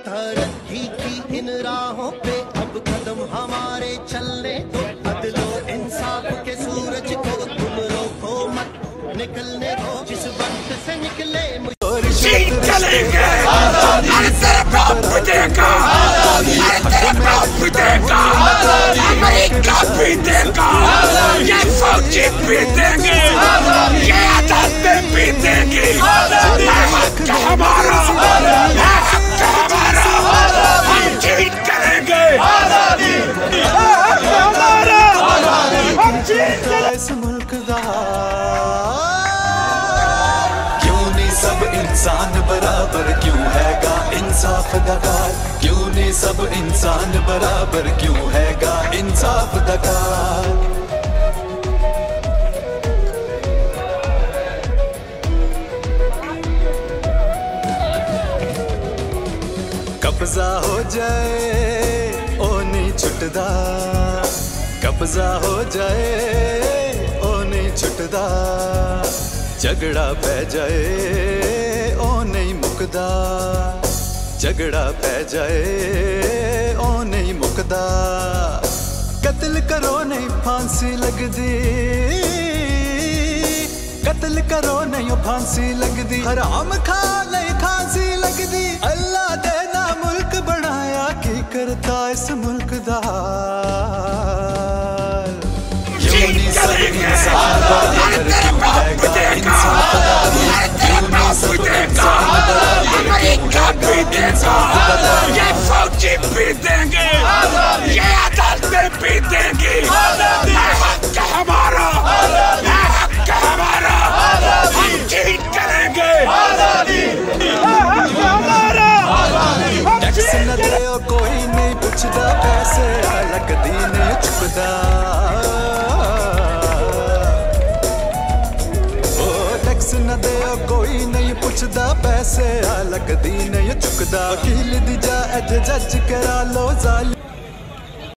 तरक्की की इन राहों पे अब कदम हमारे चलने दो। अदलो इंसाफ के सूरज को तुम रोको मत, निकलने दो जिस वक्त से निकले चलेंगे। हर तरफ भी देखा, हर तरफ भी देखा, अमेरिका भी देखा, ये फौजी भी देंगे, ये अदालतें भी देंगी। हक हमारा, हक हमारा, हम जीत करेंगे। हमारा, हम जीत इस मुल्क दा सब इंसान बराबर क्यों हैगा इंसाफ दा कार, क्यों नहीं सब इंसान बराबर क्यों हैगा इंसाफ दा कार। कब्जा हो जाए ओ नहीं छुटदा, कब्जा हो जाए ओ नहीं छुटदा, झगड़ा पै जाए ओ नहीं मुकदा, झगड़ा पै जाए ओ नहीं मुकदा। कत्ल करो नहीं फांसी लगदी, कत्ल करो नहीं फांसी लगदी, हराम खा नहीं फांसी लगदी। अल्लाह दे ना मुल्क बनाया की करता इस मुल्क दा अमेरिका भी देगा, ये फौजी भी देंगे, ये अदालतें भी देंगी। हक हमारा, हक हमारा, हम जीत करेंगे। टैक्स न दे कोई नहीं पुछदा, पैसे लगदी नहीं चुकदा। न दे कोई नहीं पुछदा, पैसे लगदी नहीं चुकदा। वकील दी जा जज करा लो जालिम।